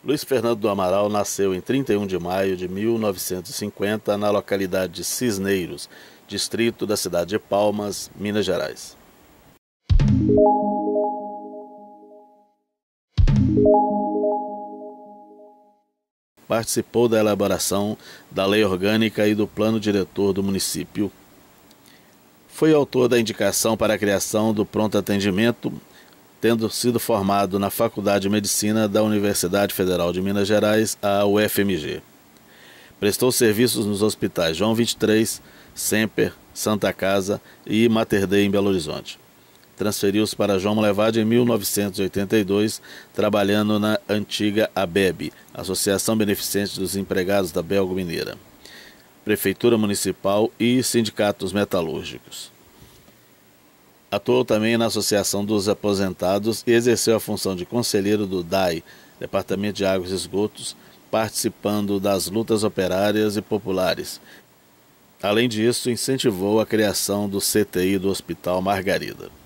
Luiz Fernando do Amaral nasceu em 31 de maio de 1950 na localidade de Cisneiros, distrito da cidade de Palmas, Minas Gerais. Participou da elaboração da Lei Orgânica e do Plano Diretor do município. Foi autor da indicação para a criação do Pronto Atendimento, tendo sido formado na Faculdade de Medicina da Universidade Federal de Minas Gerais, a UFMG. Prestou serviços nos hospitais João 23, Semper, Santa Casa e Mater Dei em Belo Horizonte. Transferiu-se para João Molevade em 1982, trabalhando na antiga ABEB, Associação Beneficente dos Empregados da Belgo Mineira, Prefeitura Municipal e Sindicatos Metalúrgicos. Atuou também na Associação dos Aposentados e exerceu a função de conselheiro do DAI, Departamento de Águas e Esgotos, participando das lutas operárias e populares. Além disso, incentivou a criação do CTI do Hospital Margarida.